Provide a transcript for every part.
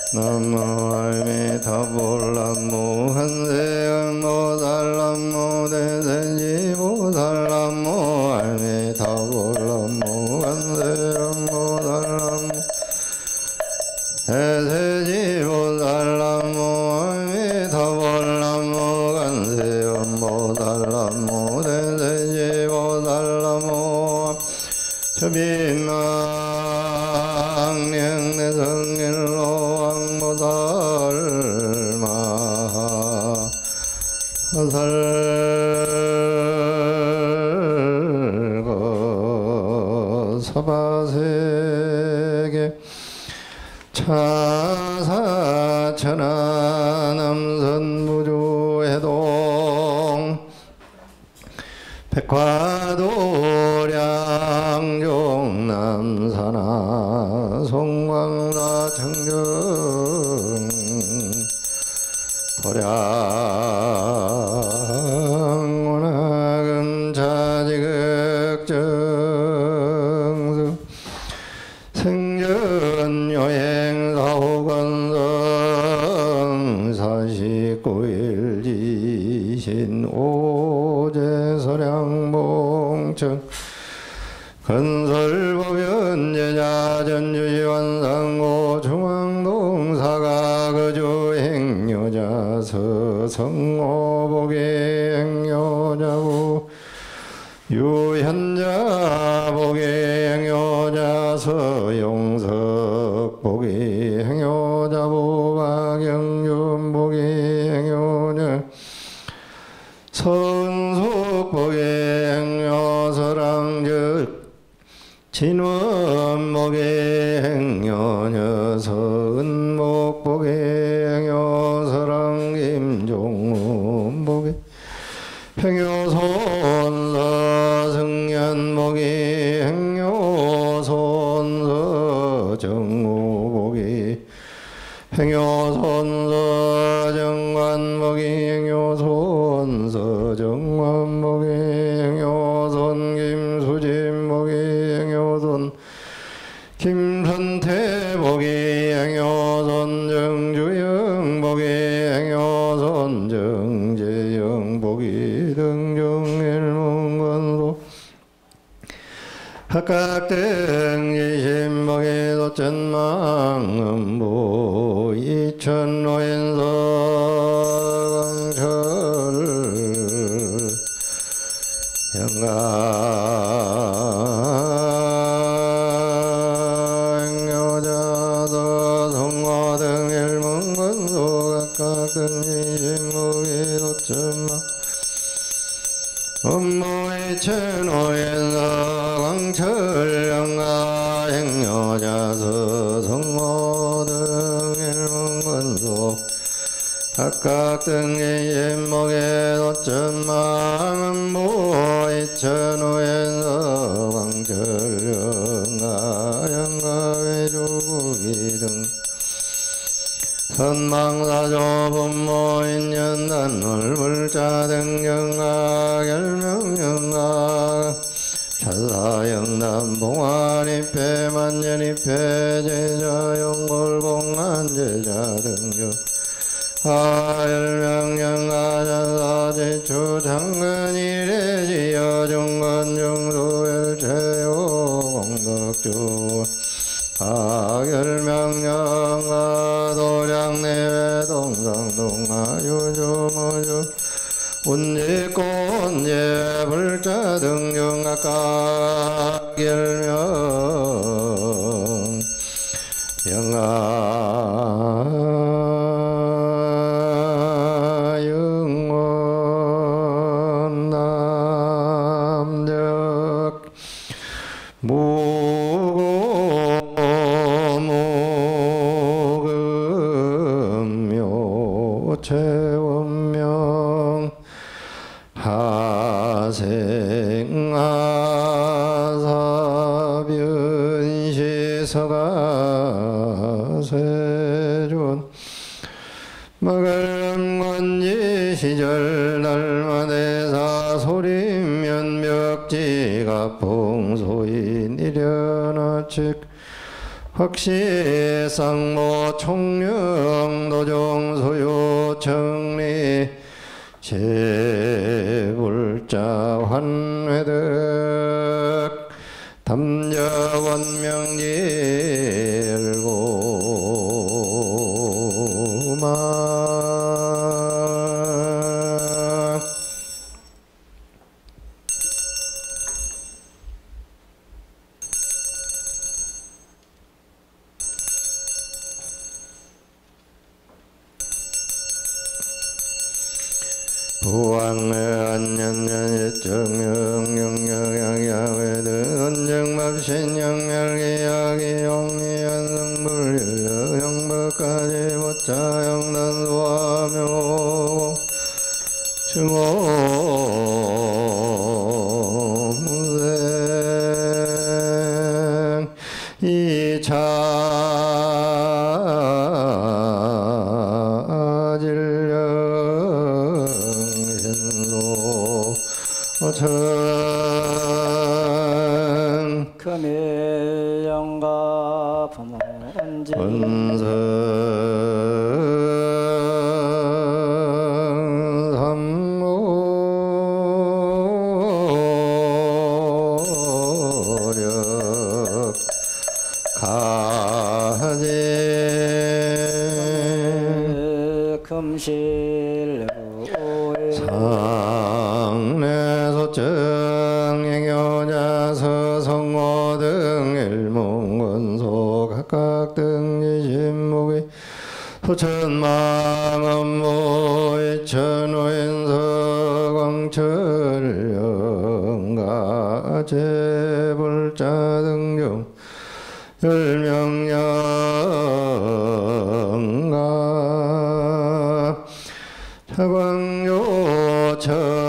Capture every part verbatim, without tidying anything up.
남무 아미타불 남무 한세음보살 남무 대세지보살 남무 아미타불 남무 한세음보살 남무 대세지보살 남무 아미타불 남무 한세음보살 남무 대세지보살 남무 저빈망령내성일로 왕보살마 살고 서바세계 차사천하 남선무주해동 백화도량 남산하 송광사 청정 도량원하금 차지극정수 생전여행 사후건성 사십구일 지신 오제서량봉청 건설법연제자 전주지환상고 중앙동 사가거주 행여자 서성오복의 행여자부 유현자 복의 행여자 서용석 복의 행여자부 박영준 복의 행여자 선속 복의 행여서랑즉 진원복의 행여녀 서은목복의 행여서랑 김종문복의 행여손서 승년복의 행여손서 정우복의 행여손서 정관복의 행여손서 정관복의 행여손 김수진복의 행여손 김선태복의 행여손 정주영복의 행여손 정재영복의 등정일문건소 각각등지신복의 도천망음부 이천노인서 강철 영가행여자서 성화등 일문건소 각각등지신복의 도천망 업무의 천호연서 강철영가 행여자서 성모등 일문건소 각각 등의 인목의 도천망 업무의 천호연서 강철영가 영가외조국이 등 선망사조 분모인연단 얼불자 등영가 결명영가 찰사영남 봉안입회 만년입회 제자영골봉안제자 등요 하열명영가 찰사제추 장근이래지여 중건중수열체요 공덕주 하열명영가 도량내외 동상동하유주무주 운지꽃예 불자 등중각각 열명 영아 영원 남적 무고무금묘 채원명 하생아사변시서가세존 마갈암관지 시절 날마대사 소림면벽지가 풍소인 일연하측 확시 쌍모 총령 도종 소유 정리 제불자 환회득 담저 원명일고마 부왕의안년년일정영영양양야외든 언정맙신영멸기야기용리연승불일러영법까지 못자영단수하며 증오무생 이차 천 금일영가 부문지 원성 삼모력 가지 금실 상내소증행여자 서성모 등 일문건소 각각 등지신목이 소천망업모 이천오인서 광철영가 제불자 등중 열명령가 차광요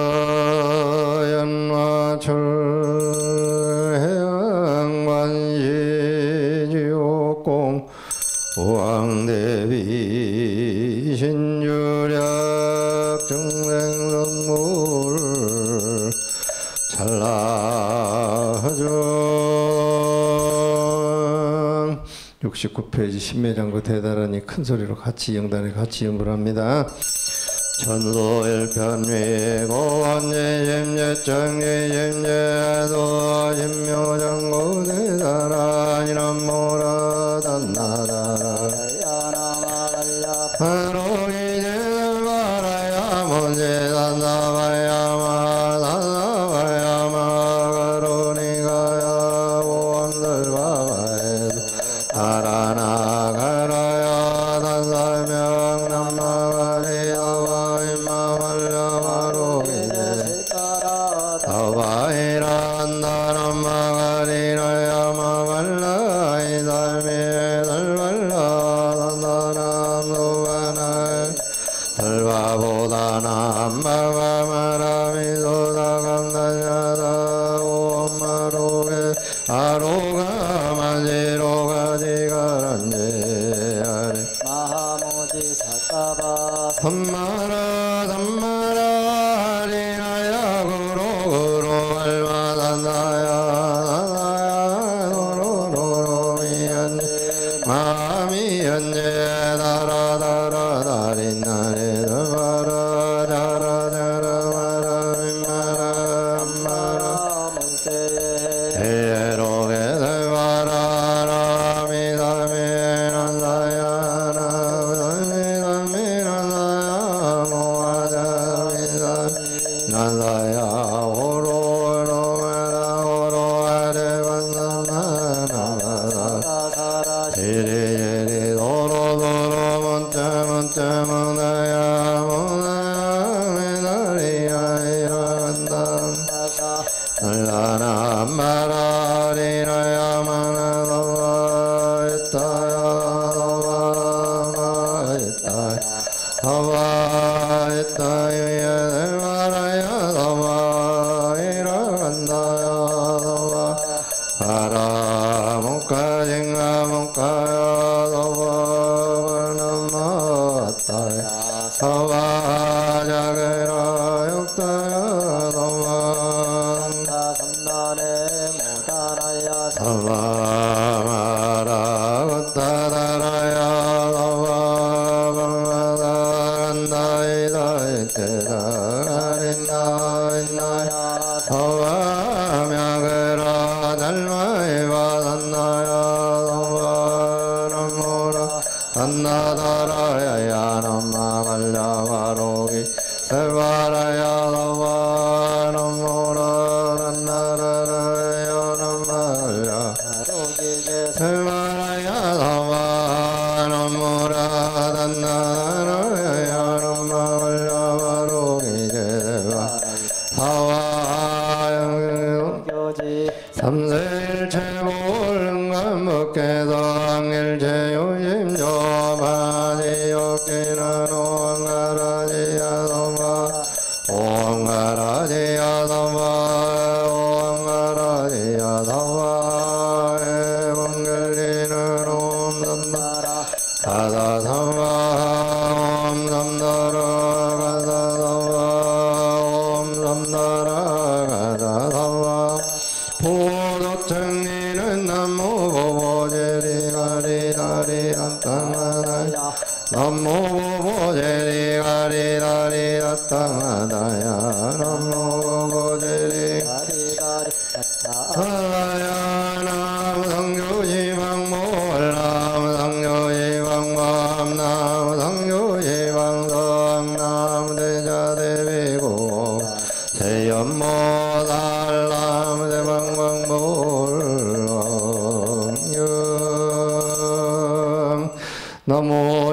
처연화출해양관시지옥공 우왕대비 신유력 중생성물 찰나하중 육십구 페이지 신매장구 대단하니 큰 소리로 같이 영단에 같이 연구를 합니다. 천소일편위 고원예심예정예심예도 신묘정고 대사란이란모라 단나다라 하로기제발아야 문제단나바야마 단나바야마 가로니가야 보원들바바에도 달아나가라야 단살명 남마가리야바 다바이란 나람마가리라야 마발라이 달미에 달발라 단나람노바나 달바보다 남마가마라미도다 감단야다 오엄마로게 아로가 마지로가지가란제 아래 마하모지 사타바 삼마라 삼마라 하리나야 구로구로 알마단나야 나나야 노로노로 미연제 마미연제 다라다라 다린나리 다마라 다라다라 마라미마라 마라 에로게 달바라 라미다미란다야 난다야 오로로마라 오로아레반나나나나 예리예리 도로도로 문자문자문나야 문나야 이란다 날라나 마라리나야 마나도바 있다야 도바마 있다야 도바 있다야 바라못가진가 못가야 따다라야 나이다이 때다리나이나야 서와명그라 달마이 바단나야 서와람모라 안나다라야 야남마갈라바로기 세바라야 서와람모라 안나라라야 남마갈라 세바라야 서와람모라 안나라야 남마갈라바로기 세바 하와영교지 삼세일체 모른가 먹게도 ang일체요심조바지욕기는 오응가라지야도마 오응가라지야도마 오응가라지야도마 에vangel리는 옴삼다라 가다삼바 옴삼다라 가다삼바 옴삼다라 가다삼바 보도정리는 나무보보제리가리다리 안땅하다야 나무보보제리가리다리 안땅하다야 나무보보제리 살라야 나무성교지방몰 나무성교지방맘 나무성교지방성 나무대자대비고 대연모달나무대방광몰 너무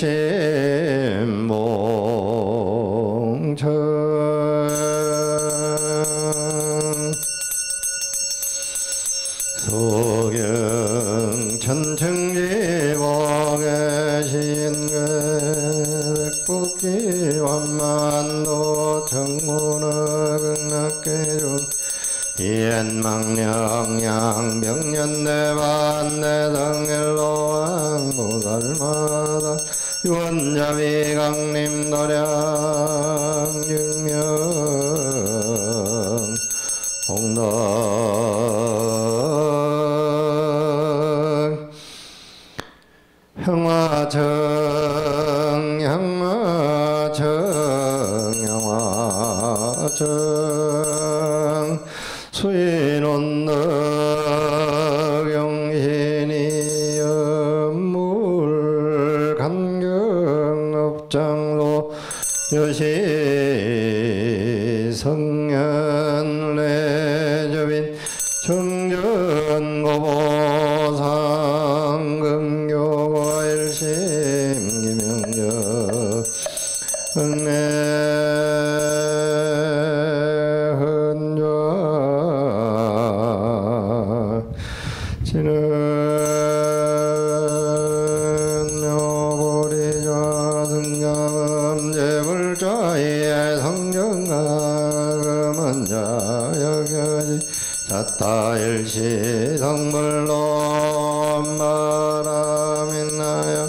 일심봉천 소경 천층지복에 신계 백북기 완만도 청문을 극락계준 이엔망령양 병년내반내성일로왕보살마다 유원자비강림도량 육명 공덕 형화청 형화청 형화청 수인온덕 용신이 연물 간경업장로 여시 성nhân 레저빈 정전고보상 긍교일심 기명적 은혜흔좌 지는 묘보리좌 등장음 제불자의 성정가금은자 여겨지 자타일시 성불로 엄마라민나야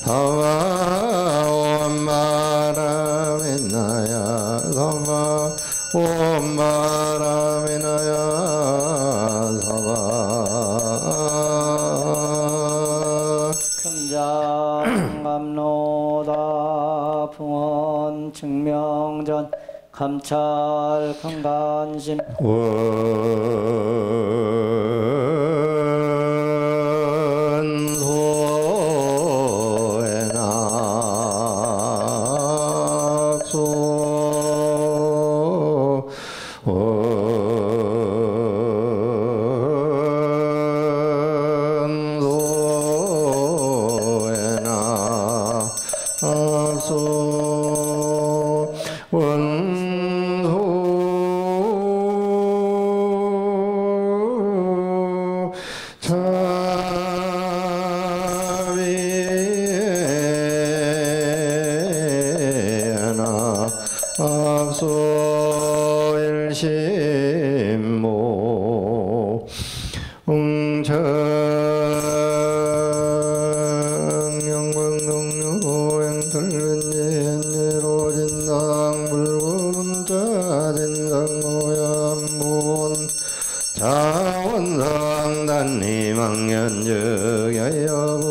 사와 엄마라민나야 사와 엄마라민나야 사와 금장감로다 풍원 증명전 감찰 건간심 원소의 낙소 원소의 낙소 원소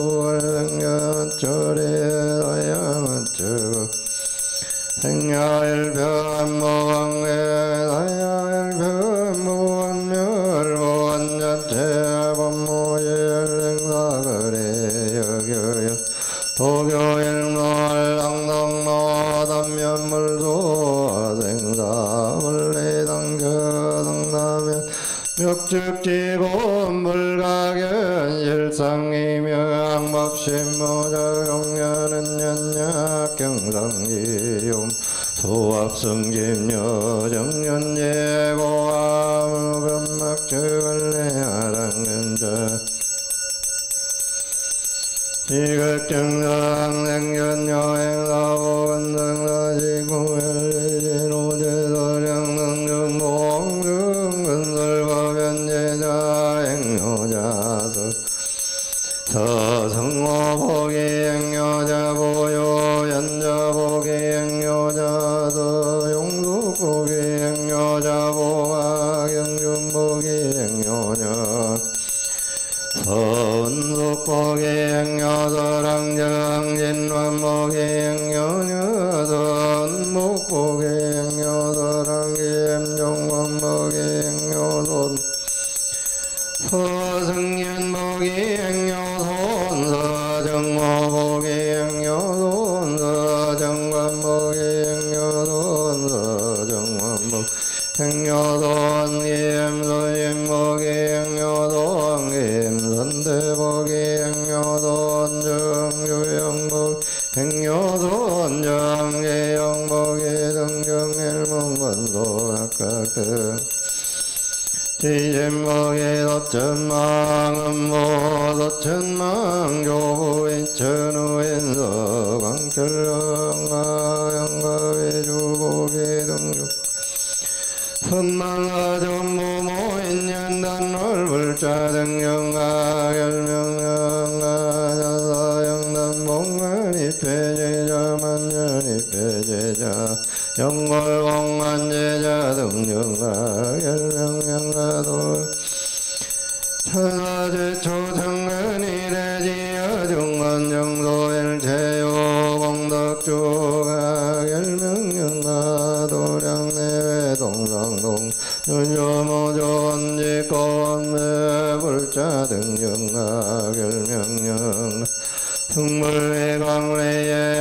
수월 생년철에 다양한즉 생야일변무왕에 다야일변무원멸무원자체 법무일생사그래 여겨여 도교일무알랑당마담면물도 생사물리당겨당나면 멱죽지고 물가견 일상이명법신모자용년은 연약경상지용 소합성집녀 정년예고아무변막주걸레하랑근자 이극정상냉견여행나보건등라지구엘리로제도령능중공근설거변제자행여자서 서성어보기행여자보요 연자보기행여자도 용두보기행여자보가경준보기행여자 선속보기행여자랑진완보기행여자랑기엠종완보기행여돈 서승연보기행여돈 서정호보기행여돈 서정관보기행여돈 서정관보기행여돈 기엠서임보기행여돈 기엠선대보기행여돈 정주영보기행여돈 정계영보기등정일문건소각각등 지진보기 도천망음보 도천망교부인천우인서 광철영가영가위주보기 등주 선망가전무모인연단월불자등영가 결명영가자사영단봉간이패제자만년이패제자 영골공안제자 등영가 결명영가도 천하제초정근이래지여중간정도일체요공덕주가 결명영가도량내외동상동 윤조모존지권매불자등영가 결명영가 승물회광래의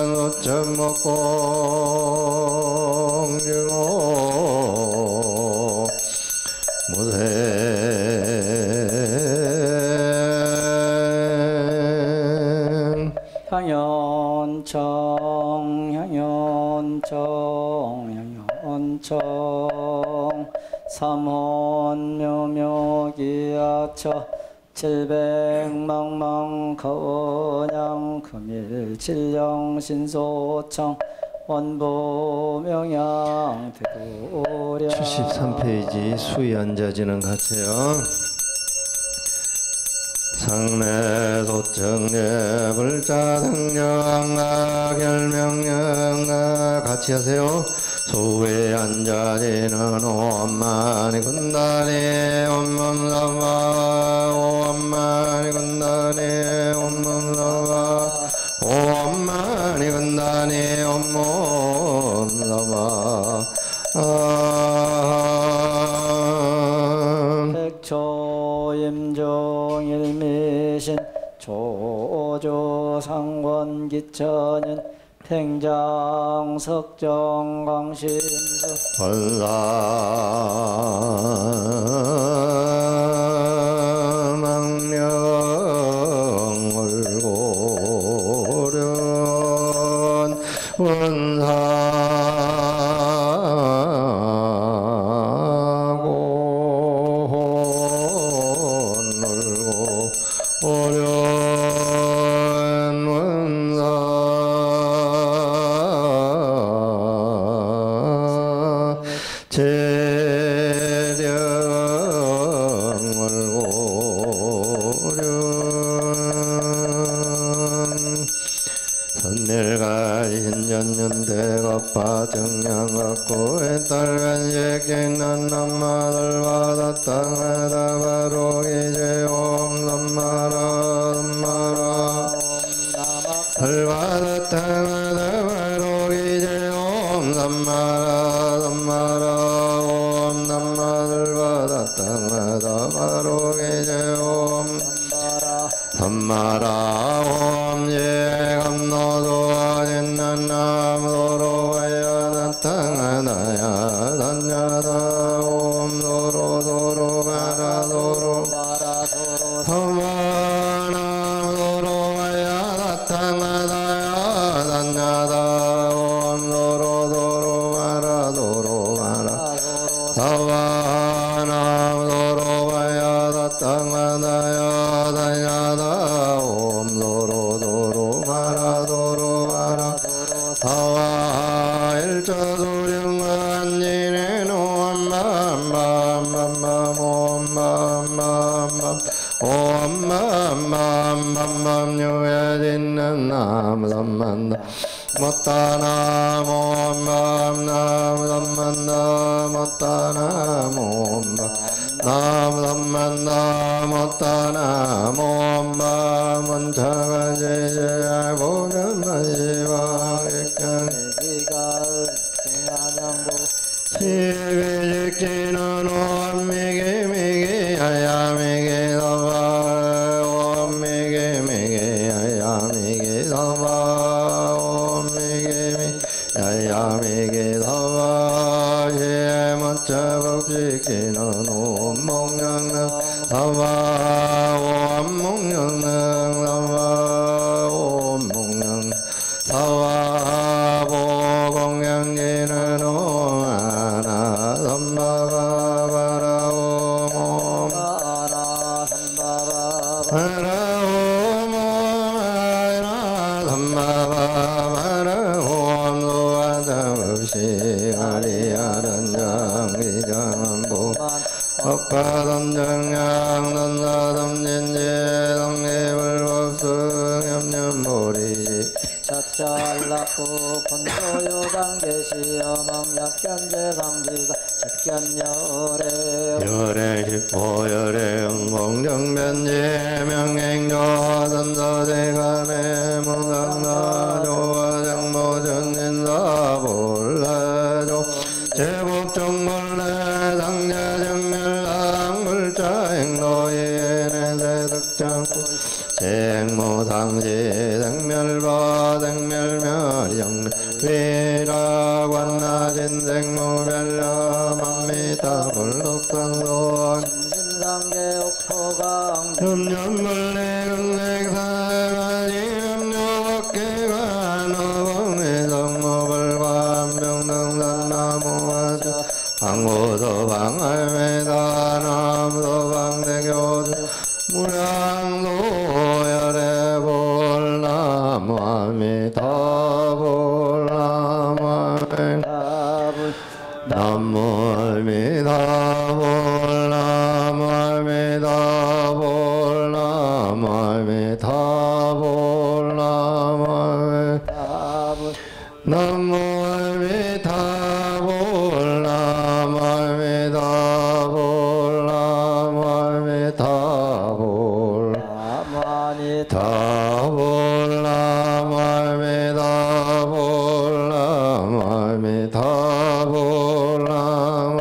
영단오천목공증호 무생 향연청 향연청 향연청 삼원묘묘기약처 칠백망망거원양 금일칠령신소청 원보명양 대구량 칠십삼 페이지 수의안자지는 같아요. 상례도청례 불자등영가 결명영가 같이 하세요. 소외 안자지는 오엄마니 군다니 엄멈사바 오엄마니 군다니 엄멈사바 오엄마니 군다니 엄멈사바 백초임종일미신 조조상권기천인 팽장석정광심수 원사망명얼고련 원사고놀고 오련 원사 재령얼고련 선멸가신전년대겁파 정량갖고의 딸간식객난 남마들 받았다 하다 바로 이제 옴 남마라 남마라 들받았다마다마로기제 옴 남마라 남마라 옴 남마들받았다마다마로기제 옴 삼마라 옴 예감노도 아진난 남도로 와야 나타나야 단야다 옴 도로도로 마라도로 삼마나도로 와야 나타나야 단야다 옴 도로도로 마라도로 마라 사와나도로 와야 나타나야 단야다 옴 도로도로 마라도로 마라 사와 일자도령한지네 노엄맘맘맘맘 옴맘맘맘 옴맘맘맘맘 유해짓는 남삼만나 못다나 옴맘 남삼만나 못다나 옴맘 남삼만나 못다나 옴맘 원차가 제제 보는 만시방익경 시비직지는 옴미기 미기 하야미기 서바 옴미기 미기 하야미기 서바 옴미기 미기 하야미기 서바 예못자복지기는 옴목령능 서바 옴목령능 서바 옴목령 서바 보공양지는 옴아나 삼바바바라 옴 바라 옴 아나 삼바바바라 옴 노아다없이 아리아란 장기장보 억파던정양 던사덤진지 동립을법승염념보리지 자짤라쿠 본소요당계시어망 약견제상지사 직견열애 열애 십호 열애 응봉정변지 명행조선서대간에 무강나조화정모전인사볼래조 제법정벌래 당자정멸랑물자행노예네세득장구 생모상지 생멸바 생멸멸영 위라관나진 생모별라만미타 불록상도원 심심상계 옥토강 염염물내응행사가지 염료박계가 노봉해성모벌관병등산나무하자 방고도 방할매다 남도 방대교주 무량도 열애볼나무 아미타불나무 나무 아미타불나무 아미타불나무 아미타불나무 나무 아미타불나무 아미타불나무 아미타불 다불나무 아미타불나무 아미타불나무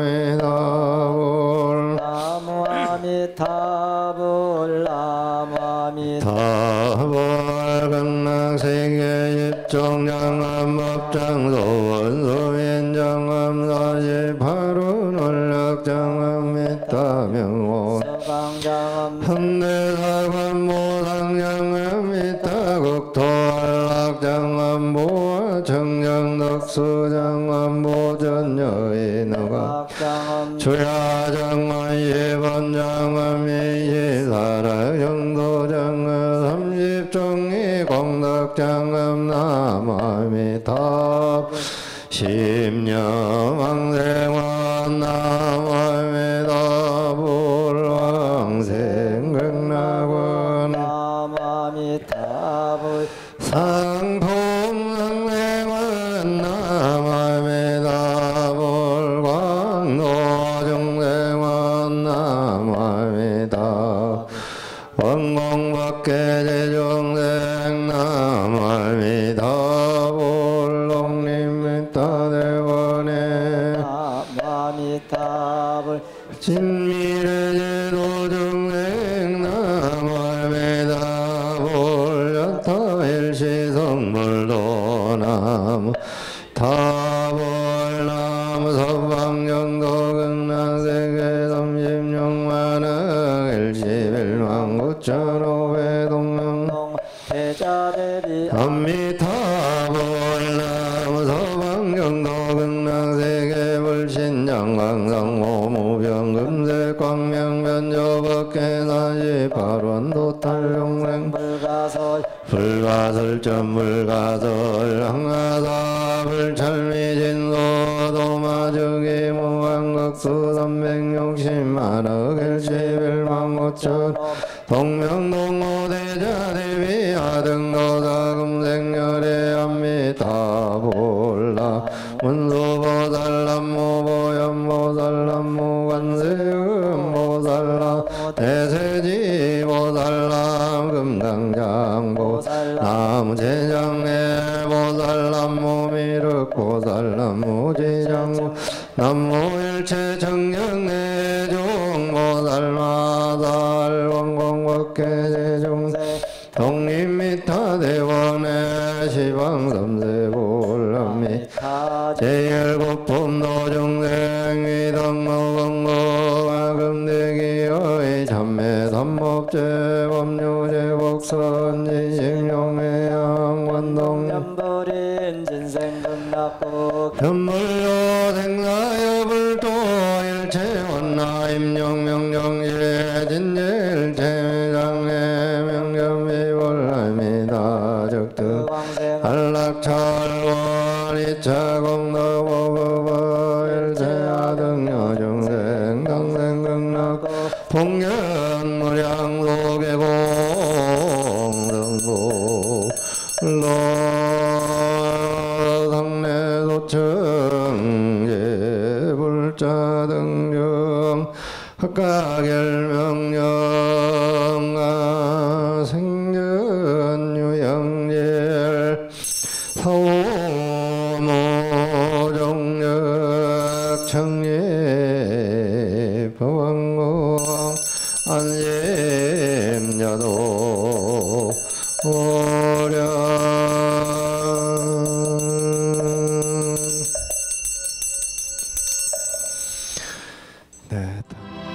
아미타불 나무 아미타불 타불 극락세계 입종장암법장소원소인장암 사십팔호 논락장암 미타명호 현대사관 모상장암 미타국토한락장암 보아 청정덕수장암 보전여인어가 주야장암 예번장암 예사라정도장암 삼십종이 공덕장암 남아미타 십년왕생원 남아미타 불왕생극락원 남아미타불 상품상생원 남아미타 불광노중생원 남아미타 원공밖에 제중생 남아 일시성불도나무 타벌나무 서방정도 극락세계 삼십육만억 일십일만 구천오백 동명 대자대비 암미타벌나무 서방정도 극락세계 불신장광상모 무병금색 광명변조법계사시 발원도탈용생 불가설 불가설전 불가설 항하사 불찰미진소 도마주기 무한극수 삼백육십만억 일십일만 오천 동명동호대자대비 하등도사금생열의 암미타볼라 문수보살람무보현보살람무 관세음보살람 대세지보살람 금강장보살람 나무제장내보살람 무미륵보살람 무지장보 남무일체청량내종보살마살 원공법계제종세 독립미타대원의 시방삼세볼람미 제일국품노중생 위덕노건고가 금대기의 참매삼법제 법류제복선지식용의 양관동 연불인 진생극락국 현물요 생사여불도 일체원나 임용명령일에 진제일체장애 명점비벌람이다 적득 한락찰원 이차공덕보급어 일체하등여중생 당생극락 풍년무량소계공등부 상내도청 예불자등중 학가결명령아 생전유영질 사오모정력 청예법왕공 안심여도 오령 네.